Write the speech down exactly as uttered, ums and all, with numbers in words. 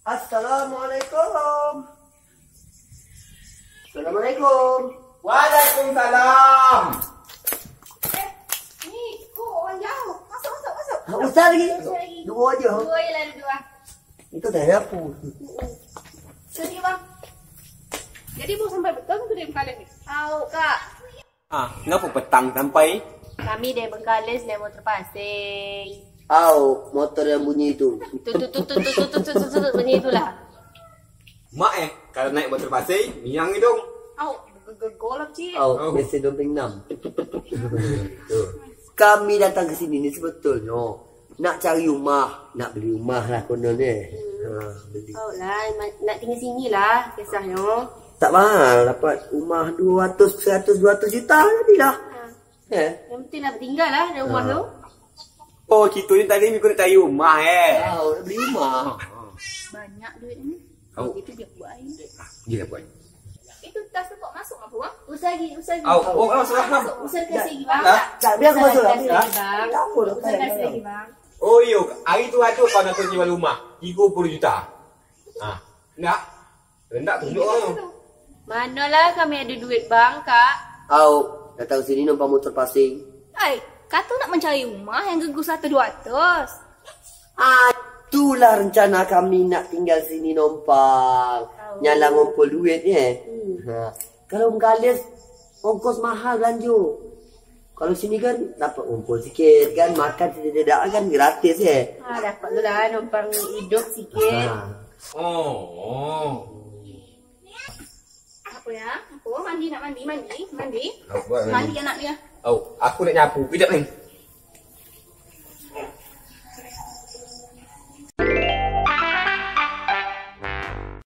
Assalamualaikum. Assalamualaikum. Waalaikumsalam. Eh, ni kok orang jauh. Masuk, masuk, masuk. Ha, Ustaz lagi? lagi. Dua je. Dua je lah, dua. Itu dah apa? Sini bang. Jadi bu sampai betul ke dari Bengkalis ni? Tahu kak. Ah, kenapa petang sampai? Kami dari Bengkalis naik motor pasing. Au, motor yang bunyi itu. Tu tu tu tu tu tu tu tu tu tu bunyi itulah. Mak eh, kalau naik motor pasir, miang hidung. Au, gegolap cik. Au, mesin dua puluh enam. Kami datang ke sini ni sebetulnya nak cari rumah, nak beli rumah lah konon ni. Ha, beli. Tahu lah, nak tinggal sini lah kisahnya. Tak mahal, dapat rumah dua ratus, seratus, dua ratus juta jadilah. Ha. Eh? Yang penting nak bertinggal lah dalam rumah Ha. tu. Oh, kita ni tadi ni kau nak cari rumah eh. Au, nak beli rumah. Banyak duit ni. Au. Itu dia buat air. Gila buat. Itu tas tu kok masuk apa bang? Usah lagi, usah lagi. Au, oh, oh, salah. Masuk, usah kasih lagi bang. Ha? Tak, biar aku masuk lah. Usah kasih lagi bang. Tak apa dah. Usah kasih lagi bang. Oh, yo, hari tu ada kau nak jual rumah tiga puluh juta. Ah, nak? Rendak tunjuk orang. Manalah kami ada duit bang kak. Au, datang sini nampak motor pasing. Hai, kata nak mencari rumah yang gegus satu dua ratus. Ah, itulah rencana kami nak tinggal sini numpang. Oh. Nyala ngumpul duit ni eh. Hmm. Ha. Kalau Bengkalis ongkos mahal belanja. Kalau sini kan dapat ngumpul sikit kan, makan tidak kan gratis eh. Ah, dapat tu lah numpang hidup sikit. Ha. Oh, oh. Apa ya? Apa? Mandi nak mandi, mandi, mandi. Au, buat Mandi anak dia. Oh, aku nak nyapu. Kejap ni.